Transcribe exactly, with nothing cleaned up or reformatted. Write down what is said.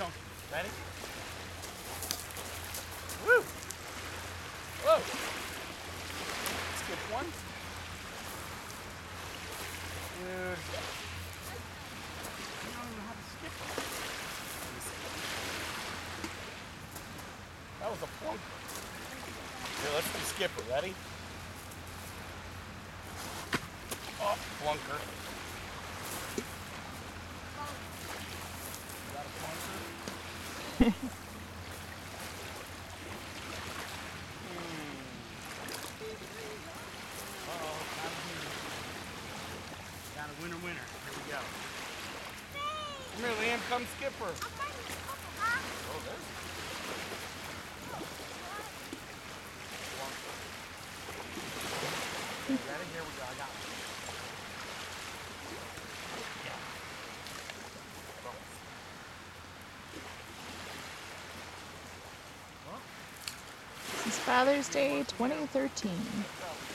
Chunky. Ready? Woo! Whoa! Skip one. Dude. I don't know how to skip it. That was a plunker. Here, let's do skipper. Ready? Oh, plunker. You got a plunker? Uh-oh, not here. Got a winner, winner. Here we go. Come here, Liam. Come skipper. Oh, there's okay, ready? Here we go. I got it. Yeah. Since Father's Day twenty thirteen.